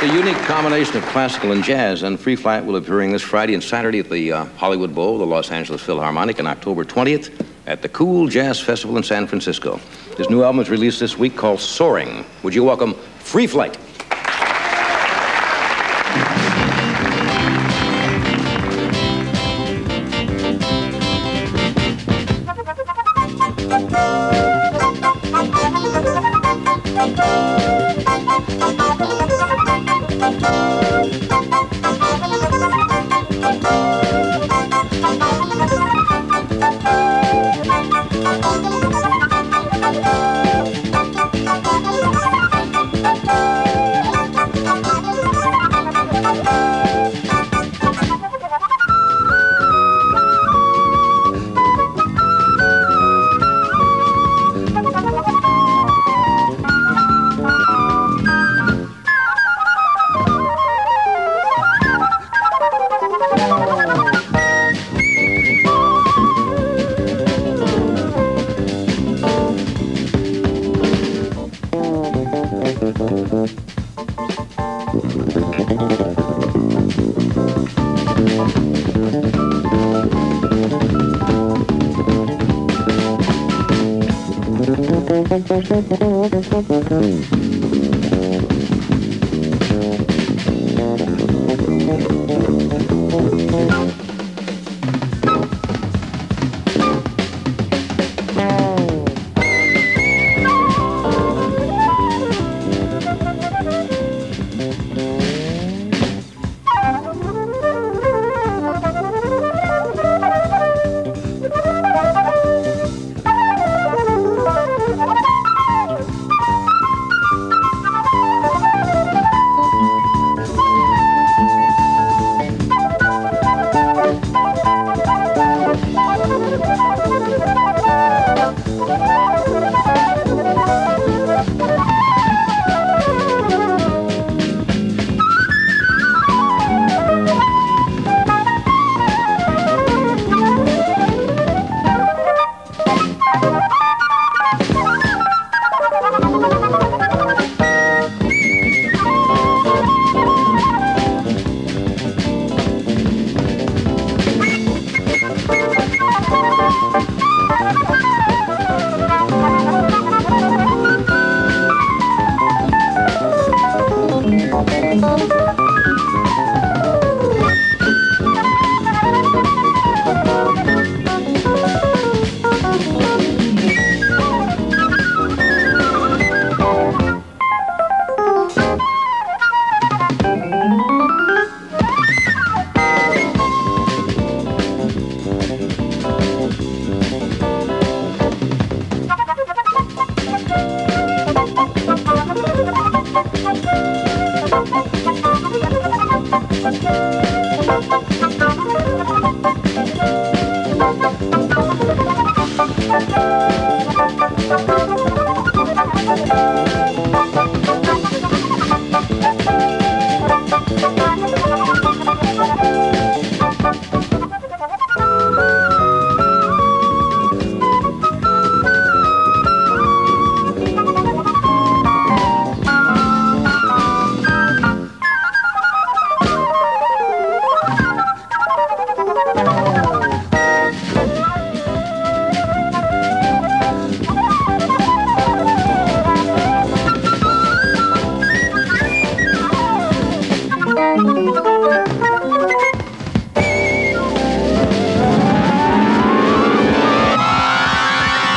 It's a unique combination of classical and jazz, and Free Flight will be appearing this Friday and Saturday at the Hollywood Bowl, the Los Angeles Philharmonic, and October 20th at the Cool Jazz Festival in San Francisco. His new album is released this week called Soaring. Would you welcome Free Flight?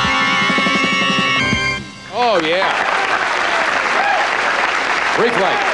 Oh, yeah. Free Flight.